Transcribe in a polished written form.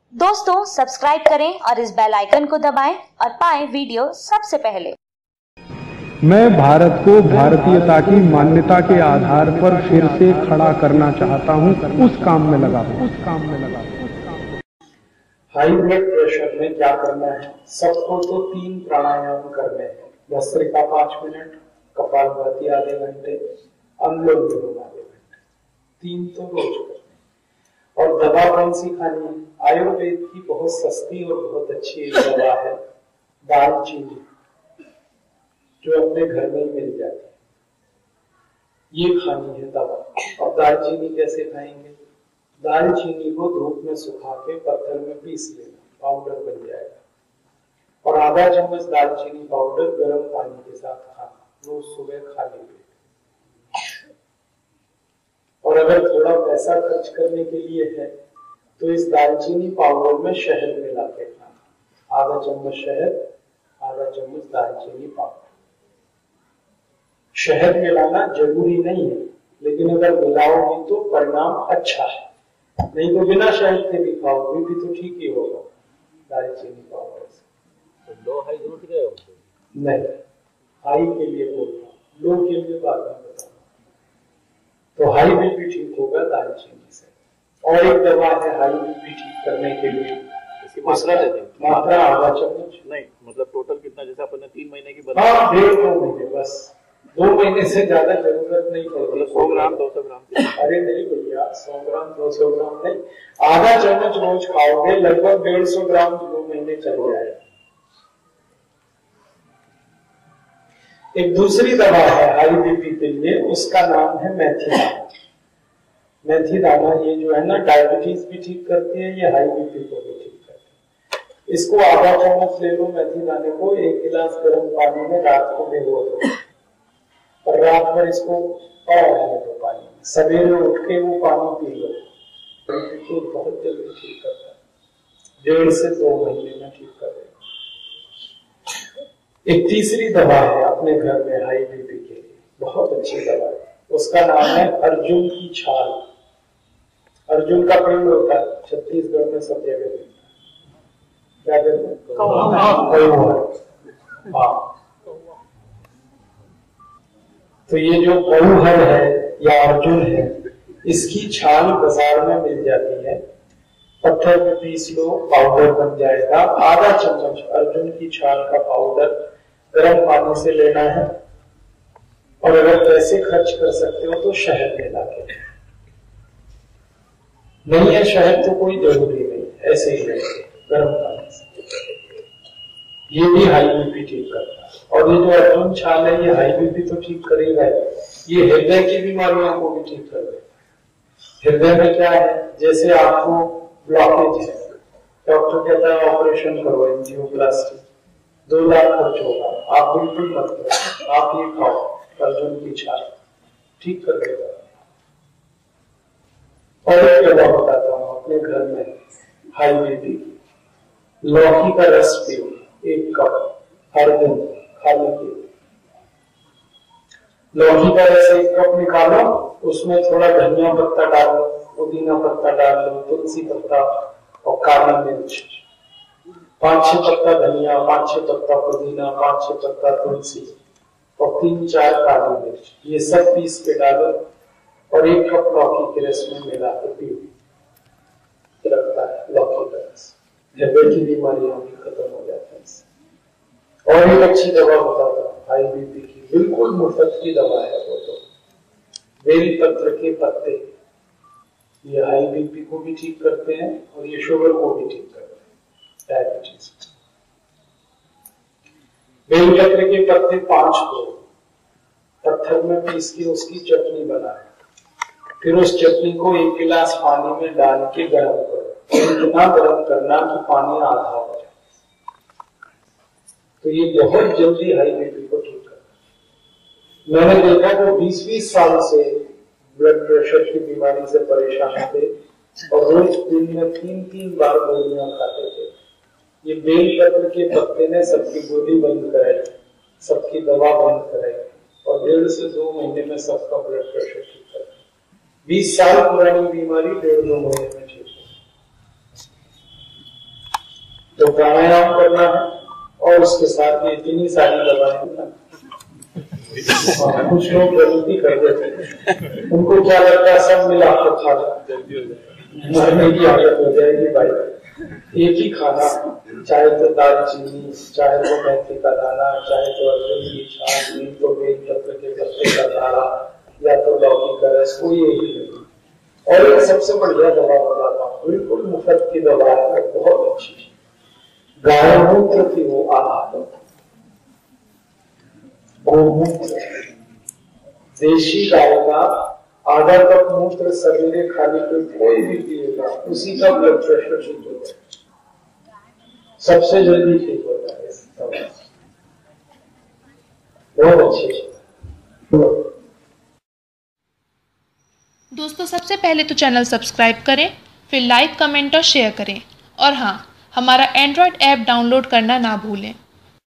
दोस्तों सब्सक्राइब करें और इस बेल आइकन को दबाएं और पाएं वीडियो सबसे पहले। मैं भारत को भारतीयता की मान्यता के आधार पर फिर से खड़ा करना चाहता हूं, उस काम में लगा हूं। हाई ब्लड प्रेशर में क्या करना है? सबको तो 3 प्राणायाम करने हैं। भस्त्रिका 5 मिनट, कपालभाति आधे घंटे, अनुलोम विलोम आधे घंटे। 3 तो रोज करने। और दवा कौन सी खानी है? आयुर्वेद की बहुत सस्ती और बहुत अच्छी एक दवा है दालचीनी, जो अपने घर में ही मिल जाती है। ये खानी है दवा। और दालचीनी कैसे खाएंगे? दालचीनी को धूप में सुखा के पत्थर में पीस लेना, पाउडर बन जाएगा। और आधा चम्मच दालचीनी पाउडर गर्म पानी के साथ खाना, रोज सुबह खाली पेट। और अगर थोड़ा पैसा खर्च करने के लिए है तो इस दालचीनी पाउडर में शहद मिला के खाना, आधा चम्मच शहद, आधा चम्मच दालचीनी पाउडर। शहद मिलाना जरूरी नहीं है, लेकिन अगर मिलाओगे तो परिणाम अच्छा है। नहीं तो बिना शहद के भी खाओ, बीपी तो ठीक ही होगा दालचीनी पाउडर से। तो लो हाई जरूर ठीक है? नहीं, हाई के लिए बोल रहा हूँ, लो के लिए बाद में बताऊंगा। तो हाई बीपी ठीक होगा दालचीनी से। और एक दवा है हाई बीपी ठीक करने के लिए, इसकी मात्रा दे दें। मात्रा आधा चम्मच। नहीं मतलब टोटल कितना? जैसे अपन ने 3 महीने की हाँ, 1.5-2 महीने बस। 2 महीने से ज्यादा जरूरत नहीं पड़ती। 100 ग्राम 200 ग्राम? अरे नहीं भैया, 100 ग्राम 200 ग्राम नहीं, आधा चम्मच रोज खाओगे, लगभग 150 ग्राम 2 महीने चल जाएगा। एक दूसरी दवा है हाई बीपी के लिए, उसका नाम है मेथी दाना। मेथी दाना ये जो है ना, डायबिटीज भी ठीक करती है, ये हाई बीपी को भी ठीक करती है। इसको आधा चम्मच ले लो मेथी दाने को, 1 गिलास गर्म पानी में रात को भिगो दो और रात भर इसको पड़ा रहने दो पानी में। सवेरे उठ के वो पानी पी लो, बीपी को बहुत जल्दी ठीक करता है। 1.5 से 2 महीने में ठीक कर देगा। एक तीसरी दवा है अपने घर में हाई बीपी के लिए, बहुत अच्छी दवा है, उसका नाम है अर्जुन की छाल। अर्जुन का पेड़ होता है, छत्तीसगढ़ में सब जगह मिलता है। क्या कहते हैं? हाँ। तो ये जो कौहर है या अर्जुन है, इसकी छाल बाजार में मिल जाती है। पत्थर में पीस लो, पाउडर बन जाएगा। आधा चम्मच अर्जुन की छाल का पाउडर गर्म पानी से लेना है। और अगर पैसे खर्च कर सकते हो तो शहद मिला के। नहीं है शहद तो कोई जरूरी नहीं, ऐसे ही लेंगे गर्म पानी से। ये भी हाई बीपी ठीक करता है। और ये जो अर्जुन छाल है, ये हाई बीपी तो ठीक करेगा, ये हृदय की बीमारियों को भी ठीक कर देगा। हृदय में क्या है, जैसे आपको ब्लॉकेज है, डॉक्टर कहता है ऑपरेशन करो, एंजियोप्लास्टी, 2 लाख खर्च होगा, आप बिल्कुल मत करो, आप ये खाओ अर्जुन की छाल, ठीक कर देगा। और एक दवा बताता हूँ अपने घर में हाई बीपी की, लौकी का रस पियो 1 कप हर दिन खाने के लिए। लौकी का रस 1 कप निकालो, उसमें थोड़ा धनिया पत्ता डालो, पुदीना पत्ता डाल लो, तुलसी पत्ता और काली मिर्च, 5-6 पत्ता धनिया, 5-6 पत्ता पुदीना, 5-6 पत्ता तुलसी और 3-4 काली मिर्च, ये सब पीस के डालो और 1 कप लौकी के रस में मिला के पियो। रखता है लौकी का रस, हृदय की बीमारियां भी खत्म हो जाती है इससे। और एक अच्छी दवा बताता हूँ हाई बीपी की, बिल्कुल मुफ्त की दवा है वो तो, बेलपत्र के पत्ते। ये हाई बीपी को भी ठीक करते हैं और ये शुगर को भी ठीक करते हैं, डायबिटीज। बेलपत्र के पत्ते 5 को पत्थर में पीस के उसकी चटनी बनाए, फिर उस चटनी को 1 गिलास पानी में डाल के गर्म करो, इतना गर्म करना कि पानी आधा हो जाए। तो ये बहुत जल्दी हाई बीपी को ठीक करता है। मैंने देखा जो 20-20 साल से ब्लड प्रेशर की बीमारी से परेशान थे और रोज दिन में 3-3 बार गोलियां खाते थे, ये बेलपत्र के पत्ते ने सबकी गोली बंद कराई, सबकी दवा बंद कराई और 1.5 से 2 महीने में सबका ब्लड प्रेशर ठीक कर। 20 साल पुरानी बीमारी 1.5-2 महीने में ठीक प्राणायाम करना है और उसके साथ में इतनी सारी दवाएं। कुछ लोग गलती कर देते हैं, उनको क्या लगता है सब मिला कर खा मरने की आदत हो जाएगी भाई। एक ही खाना, चाहे तो दालचीनी, चाहे तो मेथी का दाना, चाहे तो अर्जुन की छाछ, नहीं तो बेलपत्र के पत्ते का दाना, या तो लौकी का रस, कोई यही नहीं। और एक सबसे बढ़िया दवा बताता हूँ, बिल्कुल मुफ्त की दवा है, बहुत अच्छी। गाय मूत्र की वो आहार, गोमूत्र, देशी गाय का आधा कप मूत्र सवेरे खाली पेट कोई भी पिएगा, उसी का ब्लड प्रेशर ठीक होता है, सबसे जल्दी ठीक होता है। बहुत अच्छी। दोस्तों सबसे पहले तो चैनल सब्सक्राइब करें, फिर लाइक, कमेंट और शेयर करें। और हाँ, हमारा एंड्रॉयड ऐप डाउनलोड करना ना भूलें।